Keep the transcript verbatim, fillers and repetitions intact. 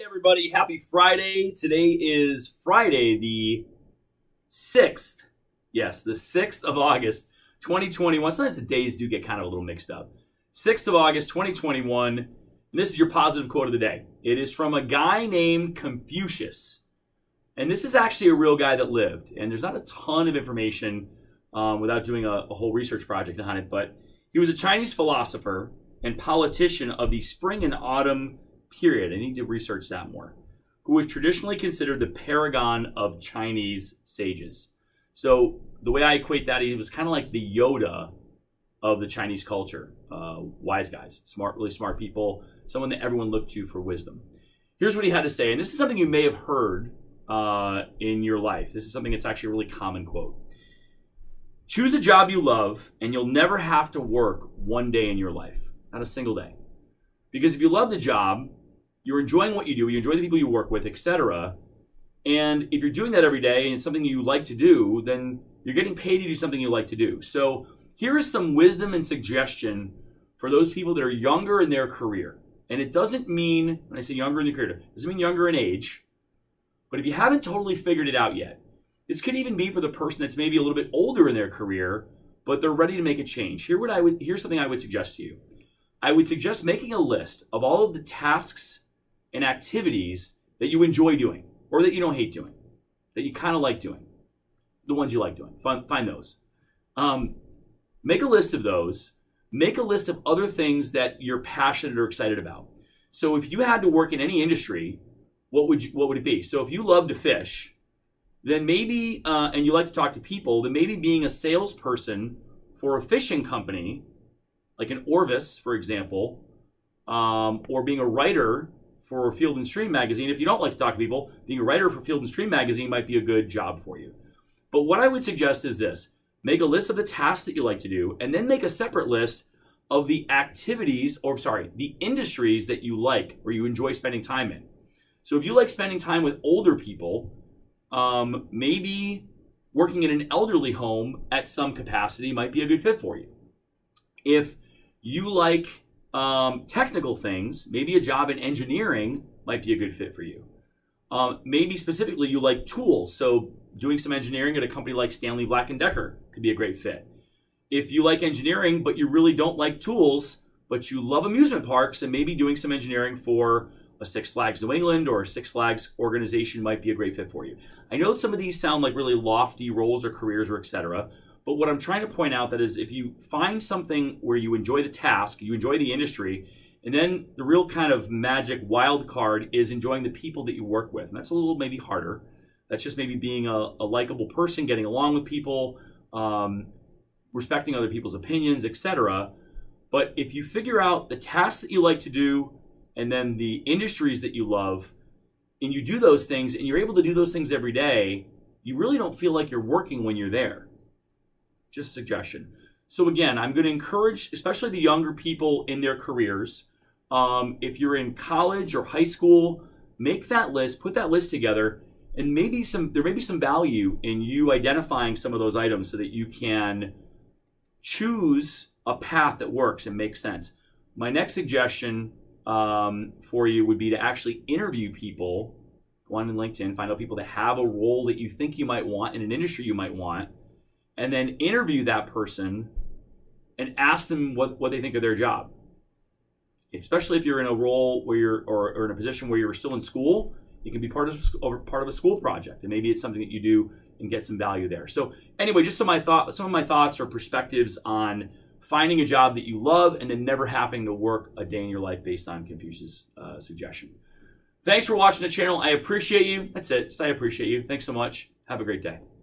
Everybody, happy Friday. Today is Friday the sixth. Yes, the sixth of August, twenty twenty-one. Sometimes the days do get kind of a little mixed up. sixth of August, twenty twenty-one. And this is your positive quote of the day. It is from a guy named Confucius. And this is actually a real guy that lived. And there's not a ton of information um, without doing a, a whole research project on it. But he was a Chinese philosopher and politician of the spring and autumn period. I need to research that more. Who was traditionally considered the paragon of Chinese sages. So the way I equate that, he was kind of like the Yoda of the Chinese culture. Uh, wise guys, smart, really smart people, someone that everyone looked to for wisdom. Here's what he had to say, and this is something you may have heard uh, in your life. This is something that's actually a really common quote. Choose a job you love, and you'll never have to work one day in your life. Not a single day. Because if you love the job, you're enjoying what you do, you enjoy the people you work with, et cetera. And if you're doing that every day and it's something you like to do, then you're getting paid to do something you like to do. So here is some wisdom and suggestion for those people that are younger in their career. And it doesn't mean, when I say younger in their career, it doesn't mean younger in age. But if you haven't totally figured it out yet, this could even be for the person that's maybe a little bit older in their career, but they're ready to make a change. Here what I would, here's something I would suggest to you. I would suggest making a list of all of the tasks and activities that you enjoy doing or that you don't hate doing, that you kind of like doing, the ones you like doing. Find, find those. Um, make a list of those. Make a list of other things that you're passionate or excited about. So if you had to work in any industry, what would you, what would it be? So if you love to fish, then maybe, uh, and you like to talk to people, then maybe being a salesperson for a fishing company, like an Orvis, for example, um, or being a writer for Field and Stream magazine. If you don't like to talk to people, being a writer for Field and Stream magazine might be a good job for you. But what I would suggest is this. Make a list of the tasks that you like to do, and then make a separate list of the activities, or sorry, the industries that you like or you enjoy spending time in. So if you like spending time with older people, um, maybe working in an elderly home at some capacity might be a good fit for you. If you like um, technical things, maybe a job in engineering might be a good fit for you. Um, maybe specifically you like tools, so doing some engineering at a company like Stanley Black and Decker could be a great fit. If you like engineering, but you really don't like tools, but you love amusement parks, and maybe doing some engineering for a Six Flags New England or a Six Flags organization might be a great fit for you. I know some of these sound like really lofty roles or careers or et cetera, but what I'm trying to point out that is if you find something where you enjoy the task, you enjoy the industry, and then the real kind of magic wild card is enjoying the people that you work with. And that's a little maybe harder. That's just maybe being a, a likable person, getting along with people, um, respecting other people's opinions, et cetera. But if you figure out the tasks that you like to do and then the industries that you love, and you do those things and you're able to do those things every day, you really don't feel like you're working when you're there. Just a suggestion. So again, I'm going to encourage, especially the younger people in their careers, um, if you're in college or high school, make that list, put that list together, and maybe some there may be some value in you identifying some of those items so that you can choose a path that works and makes sense. My next suggestion um, for you would be to actually interview people. Go on in LinkedIn, find out people that have a role that you think you might want in an industry you might want, and then interview that person and ask them what, what they think of their job. Especially if you're in a role where you're, or, or in a position where you're still in school, it can be part of, part of a school project, and maybe it's something that you do and get some value there. So anyway, just some of my, thought, some of my thoughts or perspectives on finding a job that you love and then never having to work a day in your life based on Confucius' uh, suggestion. Thanks for watching the channel. I appreciate you. That's it. Just I appreciate you. Thanks so much. Have a great day.